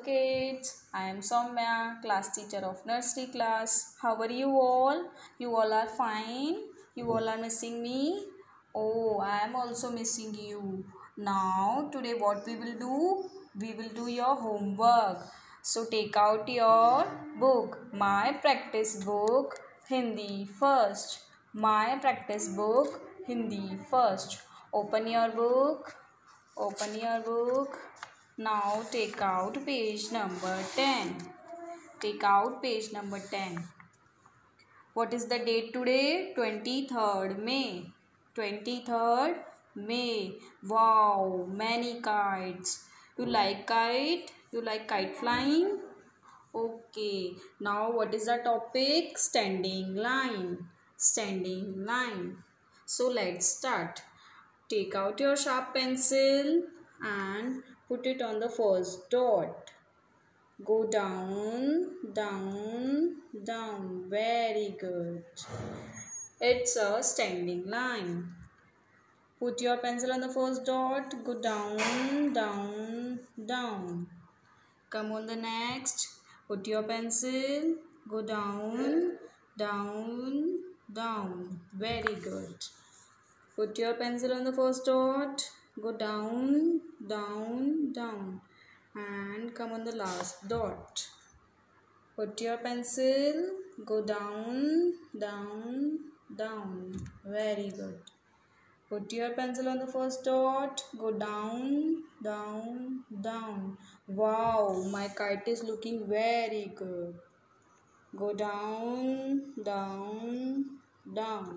kids, I am Soumya, class teacher of nursery class. How are you all? You all are fine? You all are missing me? Oh, I am also missing you. Now, today what we will do? We will do your homework. So, take out your book, my practice book, Hindi first. My practice book, Hindi first. Open your book. Open your book. Now take out page number 10. Take out page number 10. What is the date today? 23rd May. 23rd May. Wow, many kites. You like kite? You like kite flying? Okay. Now what is the topic? Standing line. Standing line. So let's start. Take out your sharp pencil and put it on the first dot. Go down, down, down. Very good. It's a standing line. Put your pencil on the first dot. Go down, down, down. Come on the next. Put your pencil. Go down, down, down. Very good. Put your pencil on the first dot. Go down, down, down. And come on the last dot. Put your pencil. Go down, down, down. Very good. Put your pencil on the first dot. Go down, down, down. Wow, my kite is looking very good. Go down, down, down.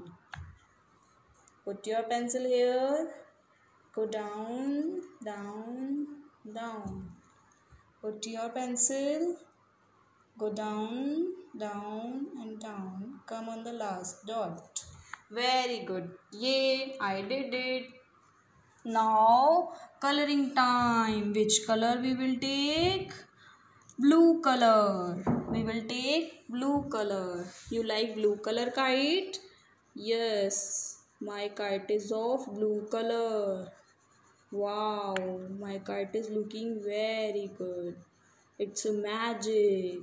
Put your pencil here. Go down, down, down. Put your pencil. Go down, down and down. Come on the last dot. Very good. Yay, I did it. Now, coloring time. Which color we will take? Blue color. We will take blue color. You like blue color kite? Yes. My kite is of blue color. Wow, my kite is looking very good. It's a magic.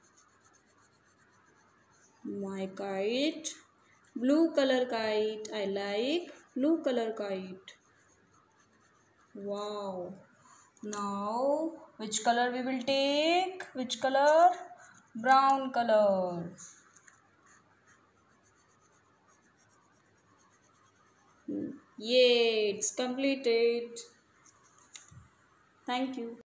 My kite, blue color kite. I like blue color kite. Wow. Now, which color we will take? Which color? Brown color. Yay, it's completed. Thank you.